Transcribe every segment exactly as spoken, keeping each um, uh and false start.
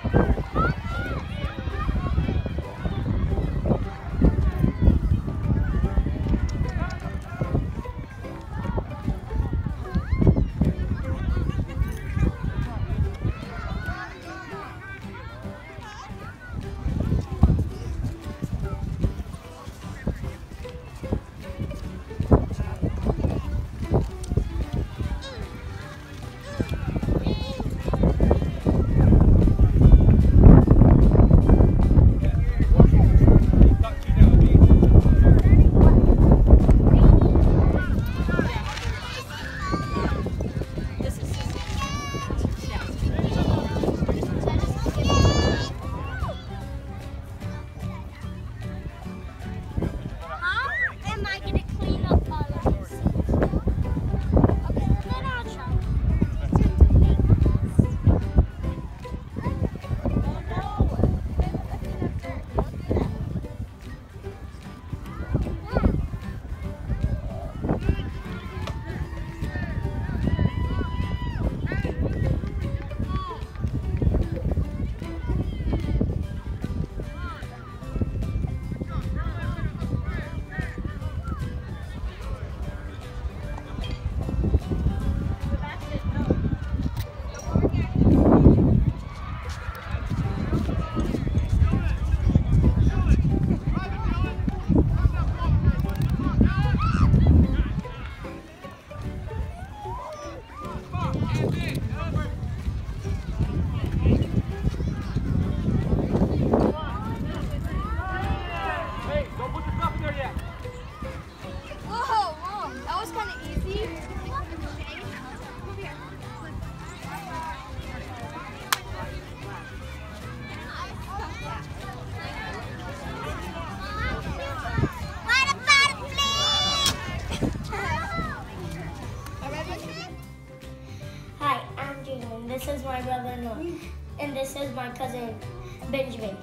This is my brother Noah, and this is my cousin Benjamin.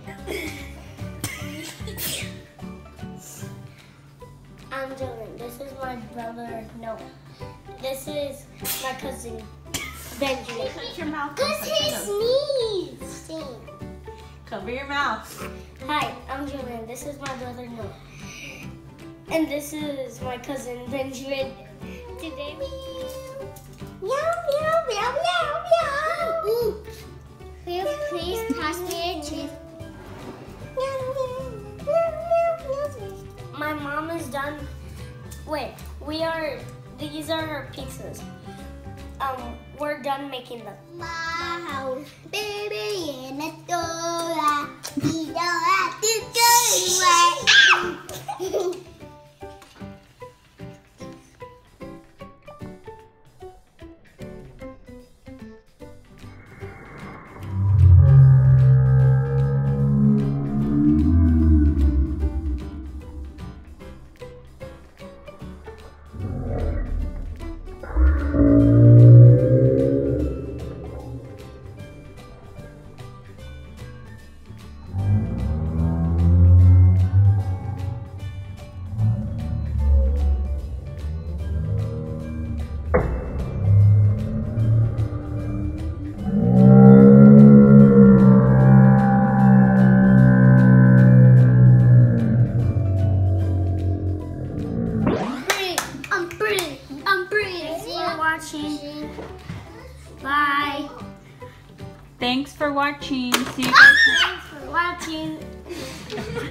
I'm Dylan. This is my brother Noah. This is my cousin Benjamin. Shut your mouth. Cause he sneezed. Cover your mouth. Hi, I'm Dylan. This is my brother Noah, and this is my cousin Benjamin. Today we. Meow, meow, meow, meow, meow. Ooh. Will you please pass me a cheese? My mom is done. Wait, we are, these are her pizzas. Um, we're done making them. Wow, baby in the store. You don't have to go away. Bye. Thanks for watching. See you guys. Thanks for watching.